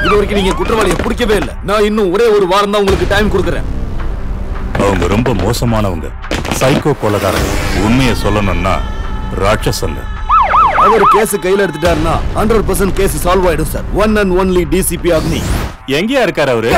இதுவரைக்கும் நீங்க குற்றவாளியை பிடிக்கவே இல்லை. நான் இன்னும் ஒரே ஒரு வாரம் தான் உங்களுக்கு டைம் கொடுக்குறேன். அவங்க ரொம்ப மோசமானவங்க, சைக்கோ கொலைகாரங்க. உண்மையை சொல்லணும்னா ராட்சசங்க. அவர் கேஸ் கையில எடுத்துட்டாருன்னா 100% கேஸ் சால்வ் ஆயிடும் sir. One and only DCP Agni. எங்கயா இருக்காரு அவரு?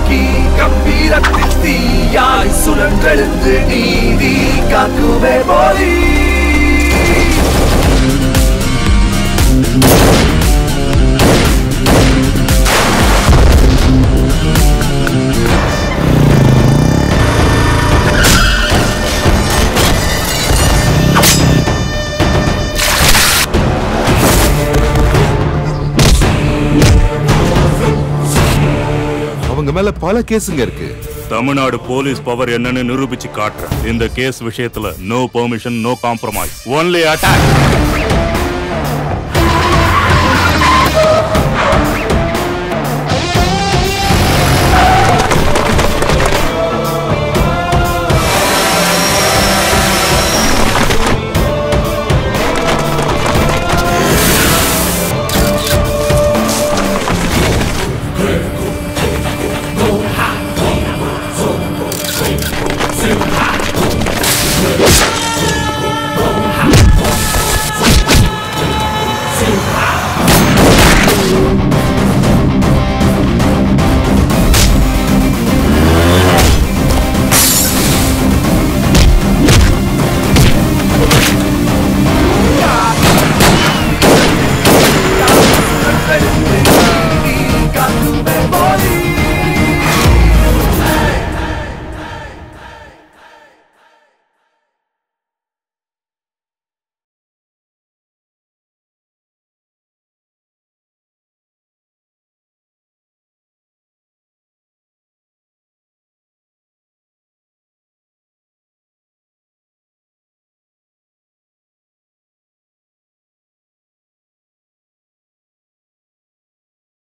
அவங்க மேல பல கேஸுங்க இருக்கு. தமிழ்நாடு போலீஸ் பவர் என்னன்னு நிரூபிச்சு காட்டுறேன். இந்த கேஸ் விஷயத்துல no permission, no compromise, only attack.